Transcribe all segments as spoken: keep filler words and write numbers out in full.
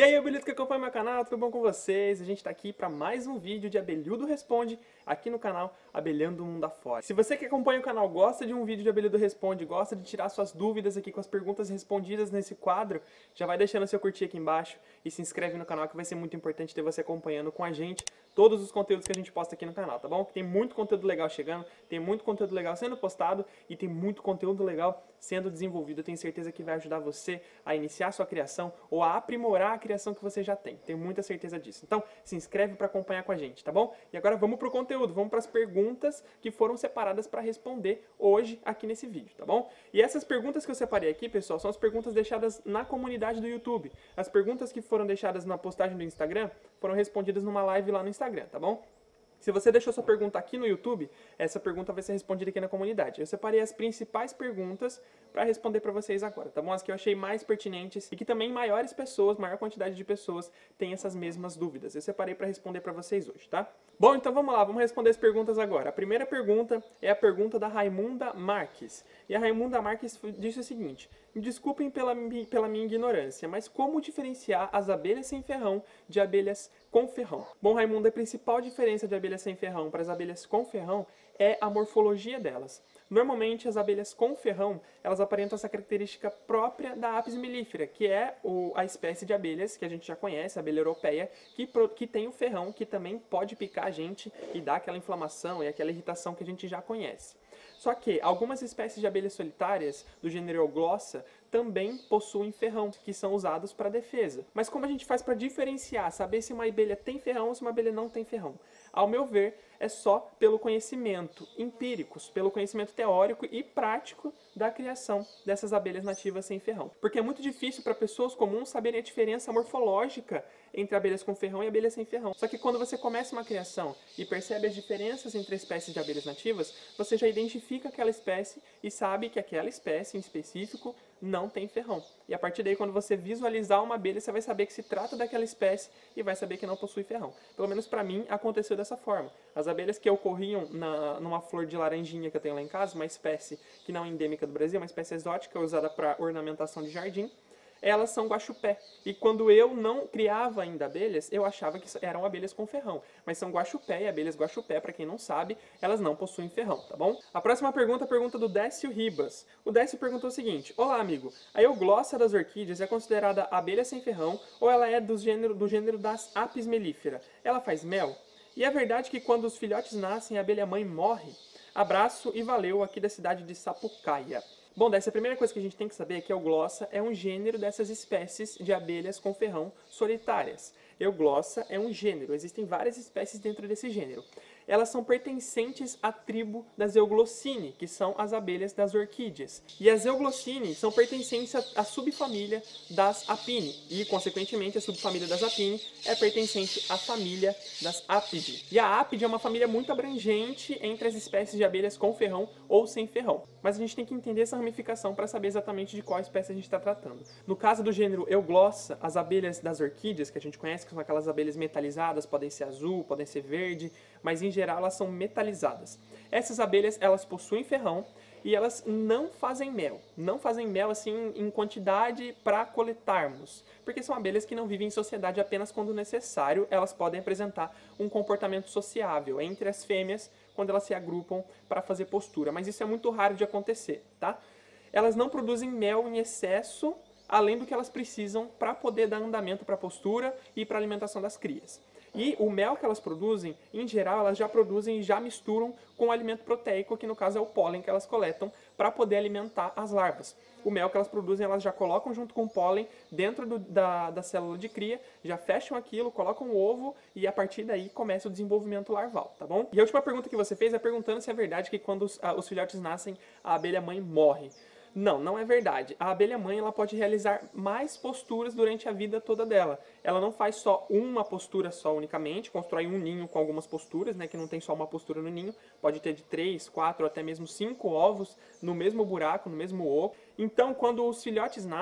aí, abelhudo que acompanha meu canal, tudo bom com vocês? A gente tá aqui para mais um vídeo de Abelhudo Responde, aqui no canal Abelhando o Mundo Afora. Se você que acompanha o canal gosta de um vídeo de Abelhudo Responde, gosta de tirar suas dúvidas aqui com as perguntas respondidas nesse quadro, já vai deixando seu curtir aqui embaixo e se inscreve no canal, que vai ser muito importante ter você acompanhando com a gente todos os conteúdos que a gente posta aqui no canal, tá bom? Tem muito conteúdo legal chegando, tem muito conteúdo legal sendo postado e tem muito conteúdo legal sendo desenvolvido. Eu tenho certeza que vai ajudar você a iniciar sua criação ou a aprimorar a criação que você já tem. Tenho muita certeza disso. Então, se inscreve para acompanhar com a gente, tá bom? E agora vamos pro conteúdo, vamos para as perguntas que foram separadas para responder hoje aqui nesse vídeo, tá bom? E essas perguntas que eu separei aqui, pessoal, são as perguntas deixadas na comunidade do YouTube. As perguntas que foram deixadas na postagem do Instagram foram respondidas numa live lá no Instagram, tá bom? Se você deixou sua pergunta aqui no YouTube, essa pergunta vai ser respondida aqui na comunidade. Eu separei as principais perguntas para responder para vocês agora, tá bom? As que eu achei mais pertinentes e que também maiores pessoas, maior quantidade de pessoas têm essas mesmas dúvidas. Eu separei para responder para vocês hoje, tá? Bom, então vamos lá, vamos responder as perguntas agora. A primeira pergunta é a pergunta da Raimunda Marques. E a Raimunda Marques disse o seguinte: me desculpem pela, pela minha ignorância, mas como diferenciar as abelhas sem ferrão de abelhas com ferrão? Bom, Raimunda, a principal diferença de abelhas sem ferrão para as abelhas com ferrão é a morfologia delas. Normalmente, as abelhas com ferrão, elas aparentam essa característica própria da Apis mellifera, que é o, a espécie de abelhas que a gente já conhece, a abelha europeia, que, que tem o ferrão, que também pode picar a gente e dar aquela inflamação e aquela irritação que a gente já conhece. Só que algumas espécies de abelhas solitárias, do gênero Euglossa, também possuem ferrão, que são usados para defesa. Mas como a gente faz para diferenciar, saber se uma abelha tem ferrão ou se uma abelha não tem ferrão? Ao meu ver, é só pelo conhecimento empírico, pelo conhecimento teórico e prático da criação dessas abelhas nativas sem ferrão. Porque é muito difícil para pessoas comuns saberem a diferença morfológica entre abelhas com ferrão e abelhas sem ferrão. Só que quando você começa uma criação e percebe as diferenças entre espécies de abelhas nativas, você já identifica aquela espécie e sabe que aquela espécie em específico não tem ferrão. E a partir daí, quando você visualizar uma abelha, você vai saber que se trata daquela espécie e vai saber que não possui ferrão. Pelo menos para mim, aconteceu dessa forma. As abelhas que ocorriam na, numa flor de laranjinha que eu tenho lá em casa, uma espécie que não é endêmica do Brasil, uma espécie exótica usada para ornamentação de jardim, elas são guaxupé. E quando eu não criava ainda abelhas, eu achava que eram abelhas com ferrão. Mas são guaxupé, e abelhas guaxupé, para quem não sabe, elas não possuem ferrão, tá bom? A próxima pergunta é a pergunta do Décio Ribas. O Décio perguntou o seguinte: olá, amigo, a Euglossa das orquídeas é considerada abelha sem ferrão ou ela é do gênero, do gênero das Apis mellifera? Ela faz mel? E é verdade que quando os filhotes nascem, a abelha-mãe morre? Abraço e valeu, aqui da cidade de Sapucaia. Bom, dessa a primeira coisa que a gente tem que saber é que a Euglossa é um gênero dessas espécies de abelhas com ferrão solitárias. Euglossa é um gênero, existem várias espécies dentro desse gênero. Elas são pertencentes à tribo das Euglossini, que são as abelhas das orquídeas. E as Euglossini são pertencentes à subfamília das Apini. E, consequentemente, a subfamília das Apini é pertencente à família das Apide. E a Apide é uma família muito abrangente entre as espécies de abelhas com ferrão ou sem ferrão. Mas a gente tem que entender essa ramificação para saber exatamente de qual espécie a gente está tratando. No caso do gênero Euglossa, as abelhas das orquídeas, que a gente conhece, que são aquelas abelhas metalizadas, podem ser azul, podem ser verde, mas em geral elas são metalizadas. Essas abelhas, elas possuem ferrão e elas não fazem mel. Não fazem mel assim em quantidade para coletarmos, porque são abelhas que não vivem em sociedade apenas quando necessário. Elas podem apresentar um comportamento sociável entre as fêmeas quando elas se agrupam para fazer postura, mas isso é muito raro de acontecer, tá? Elas não produzem mel em excesso, além do que elas precisam para poder dar andamento para a postura e para a alimentação das crias. E o mel que elas produzem, em geral, elas já produzem e já misturam com o alimento proteico, que no caso é o pólen que elas coletam, para poder alimentar as larvas. O mel que elas produzem, elas já colocam junto com o pólen dentro do, da, da célula de cria, já fecham aquilo, colocam o ovo e a partir daí começa o desenvolvimento larval, tá bom? E a última pergunta que você fez é perguntando se é verdade que quando os, a, os filhotes nascem, a abelha-mãe morre. Não, não é verdade. A abelha-mãe ela pode realizar mais posturas durante a vida toda dela. Ela não faz só uma postura só unicamente, constrói um ninho com algumas posturas, né, que não tem só uma postura no ninho, pode ter de três, quatro, até mesmo cinco ovos no mesmo buraco, no mesmo oco. Então, quando os filhotes nascem,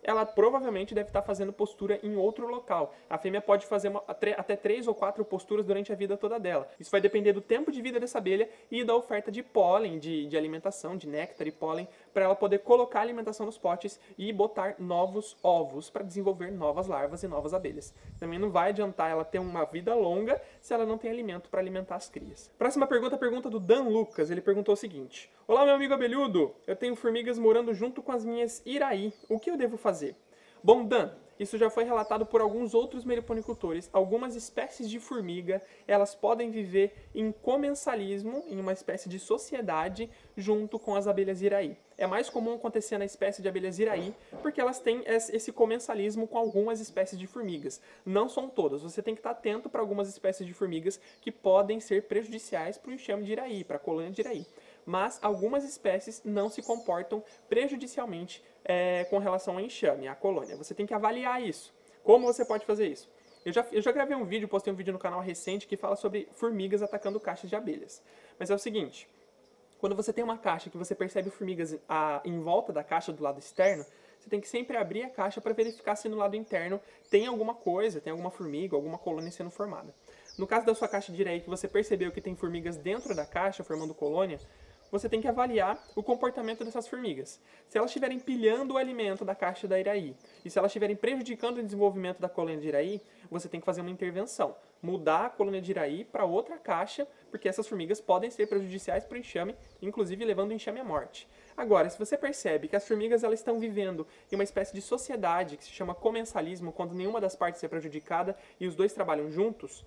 ela provavelmente deve estar fazendo postura em outro local. A fêmea pode fazer uma, até três ou quatro posturas durante a vida toda dela. Isso vai depender do tempo de vida dessa abelha e da oferta de pólen, de, de alimentação, de néctar e pólen, para ela poder colocar a alimentação nos potes e botar novos ovos para desenvolver novas larvas e novas abelhas. Também não vai adiantar ela ter uma vida longa se ela não tem alimento para alimentar as crias. Próxima pergunta, a pergunta do Dan Lucas. Ele perguntou o seguinte: olá, meu amigo abelhudo, eu tenho formigas morando junto com as minhas iraí. O que eu devo fazer? Bom, Dan, isso já foi relatado por alguns outros meliponicultores. Algumas espécies de formiga, elas podem viver em comensalismo, em uma espécie de sociedade, junto com as abelhas iraí. É mais comum acontecer na espécie de abelhas iraí, porque elas têm esse comensalismo com algumas espécies de formigas. Não são todas. Você tem que estar atento para algumas espécies de formigas que podem ser prejudiciais para o enxame de iraí, para a colônia de iraí. Mas algumas espécies não se comportam prejudicialmente é, com relação ao enxame, à colônia. Você tem que avaliar isso. Como você pode fazer isso? Eu já, eu já gravei um vídeo, postei um vídeo no canal recente que fala sobre formigas atacando caixas de abelhas. Mas é o seguinte, quando você tem uma caixa que você percebe formigas a, em volta da caixa do lado externo, você tem que sempre abrir a caixa para verificar se no lado interno tem alguma coisa, tem alguma formiga, alguma colônia sendo formada. No caso da sua caixa de iraí, que você percebeu que tem formigas dentro da caixa formando colônia, você tem que avaliar o comportamento dessas formigas. Se elas estiverem pilhando o alimento da caixa da iraí e se elas estiverem prejudicando o desenvolvimento da colônia de iraí, você tem que fazer uma intervenção. Mudar a colônia de iraí para outra caixa, porque essas formigas podem ser prejudiciais para o enxame, inclusive levando o enxame à morte. Agora, se você percebe que as formigas elas estão vivendo em uma espécie de sociedade que se chama comensalismo, quando nenhuma das partes é prejudicada e os dois trabalham juntos,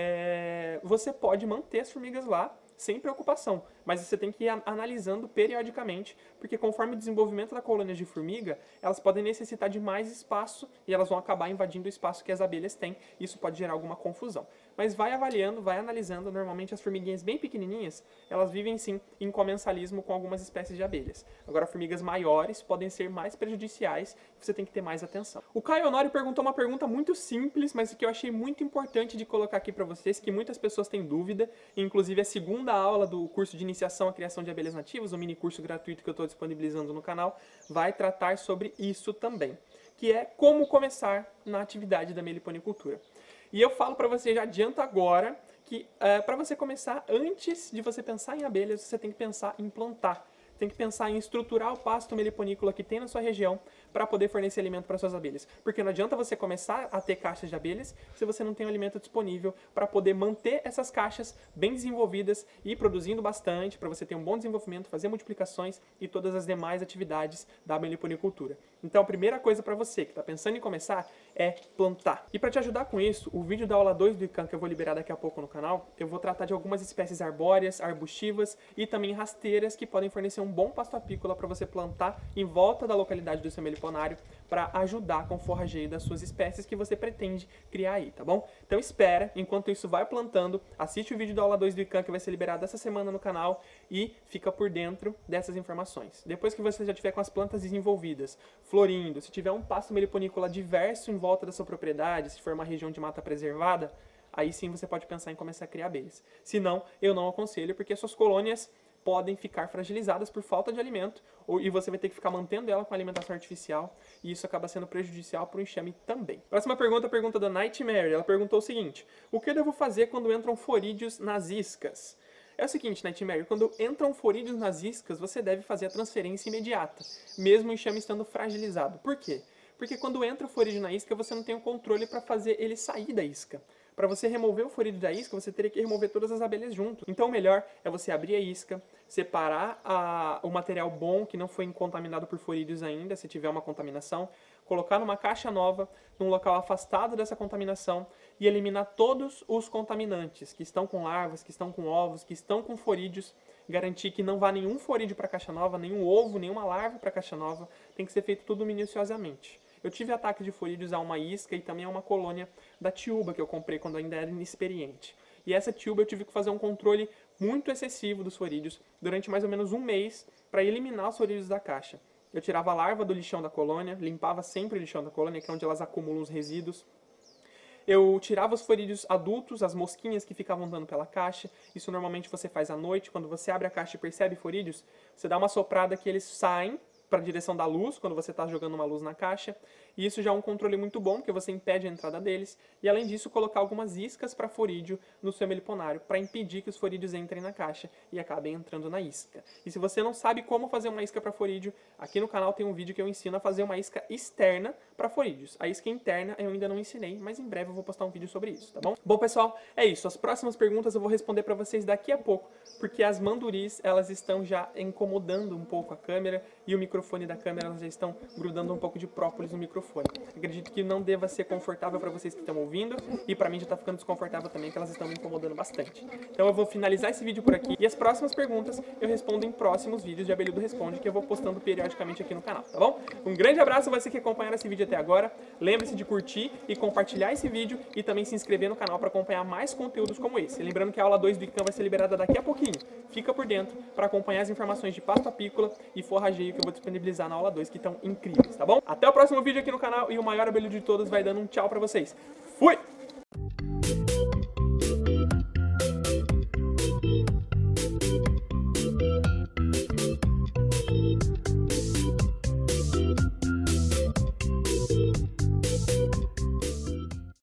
é... você pode manter as formigas lá sem preocupação, mas você tem que ir analisando periodicamente, porque conforme o desenvolvimento da colônia de formiga, elas podem necessitar de mais espaço e elas vão acabar invadindo o espaço que as abelhas têm. Isso pode gerar alguma confusão. Mas vai avaliando, vai analisando. Normalmente as formiguinhas bem pequenininhas, elas vivem sim em comensalismo com algumas espécies de abelhas. Agora, formigas maiores podem ser mais prejudiciais e você tem que ter mais atenção. O Caio Honório perguntou uma pergunta muito simples, mas que eu achei muito importante de colocar aqui para vocês, que muitas pessoas têm dúvida, inclusive a segunda aula do curso de iniciação à criação de abelhas nativas, o mini curso gratuito que eu estou disponibilizando no canal, vai tratar sobre isso também, que é como começar na atividade da meliponicultura. E eu falo para você, já adianto agora, que é, para você começar, antes de você pensar em abelhas, você tem que pensar em plantar. Tem que pensar em estruturar o pasto meliponícola que tem na sua região para poder fornecer alimento para suas abelhas. Porque não adianta você começar a ter caixas de abelhas se você não tem o alimento disponível para poder manter essas caixas bem desenvolvidas e produzindo bastante, para você ter um bom desenvolvimento, fazer multiplicações e todas as demais atividades da meliponicultura. Então a primeira coisa para você que está pensando em começar é plantar. E para te ajudar com isso, o vídeo da aula dois do I C A M que eu vou liberar daqui a pouco no canal, eu vou tratar de algumas espécies arbóreas, arbustivas e também rasteiras que podem fornecer um bom pasto apícola para você plantar em volta da localidade do seu meliponário para ajudar com o forrageio das suas espécies que você pretende criar aí, tá bom? Então espera, enquanto isso vai plantando, assiste o vídeo da aula dois do I C A M que vai ser liberado essa semana no canal e fica por dentro dessas informações. Depois que você já tiver com as plantas desenvolvidas, florindo, se tiver um pasto meliponícola diverso em volta da sua propriedade, se for uma região de mata preservada, aí sim você pode pensar em começar a criar abelhas. Se não, eu não aconselho, porque suas colônias podem ficar fragilizadas por falta de alimento ou, e você vai ter que ficar mantendo ela com alimentação artificial e isso acaba sendo prejudicial para o enxame também. Próxima pergunta, a pergunta da Nightmare. Ela perguntou o seguinte: o que eu devo fazer quando entram forídeos nas iscas? É o seguinte, Nightmare, quando entram forídeos nas iscas, você deve fazer a transferência imediata, mesmo o enxame estando fragilizado. Por quê? Porque quando entra o forídeo na isca, você não tem o controle para fazer ele sair da isca. Para você remover o forídeo da isca, você teria que remover todas as abelhas junto. Então o melhor é você abrir a isca, separar a, o material bom, que não foi contaminado por forídeos ainda, se tiver uma contaminação, colocar numa caixa nova, num local afastado dessa contaminação e eliminar todos os contaminantes que estão com larvas, que estão com ovos, que estão com forídeos. Garantir que não vá nenhum forídeo para a caixa nova, nenhum ovo, nenhuma larva para a caixa nova. Tem que ser feito tudo minuciosamente. Eu tive ataque de forídeos a uma isca e também a uma colônia da tiúba que eu comprei quando ainda era inexperiente. E essa tiúba eu tive que fazer um controle muito excessivo dos forídeos durante mais ou menos um mês para eliminar os forídeos da caixa. Eu tirava a larva do lixão da colônia, limpava sempre o lixão da colônia, que é onde elas acumulam os resíduos. Eu tirava os forídeos adultos, as mosquinhas que ficavam andando pela caixa. Isso normalmente você faz à noite, quando você abre a caixa e percebe forídeos, você dá uma soprada que eles saem para a direção da luz, quando você está jogando uma luz na caixa. E isso já é um controle muito bom, porque você impede a entrada deles. E além disso, colocar algumas iscas para forídeo no seu meliponário, para impedir que os forídeos entrem na caixa e acabem entrando na isca. E se você não sabe como fazer uma isca para forídeo, aqui no canal tem um vídeo que eu ensino a fazer uma isca externa para forídeos. A isca interna eu ainda não ensinei, mas em breve eu vou postar um vídeo sobre isso, tá bom? Bom, pessoal, é isso. As próximas perguntas eu vou responder para vocês daqui a pouco, porque as manduris, elas estão já incomodando um pouco a câmera e o microfone da câmera, elas já estão grudando um pouco de própolis no microfone. Acredito que não deva ser confortável para vocês que estão ouvindo e para mim já está ficando desconfortável também, que elas estão me incomodando bastante. Então eu vou finalizar esse vídeo por aqui e as próximas perguntas eu respondo em próximos vídeos de Abelhudo Responde, que eu vou postando periodicamente aqui no canal, tá bom? Um grande abraço a você que acompanhou esse vídeo até agora. Lembre-se de curtir e compartilhar esse vídeo e também se inscrever no canal para acompanhar mais conteúdos como esse. Lembrando que a aula dois do I C A M vai ser liberada daqui a pouquinho. Fica por dentro para acompanhar as informações de pasto apícola e forrageio que eu vou disponibilizar na aula dois, que estão incríveis, tá bom? Até o próximo vídeo aqui no canal e o maior abelhudo de todos vai dando um tchau pra vocês. Fui!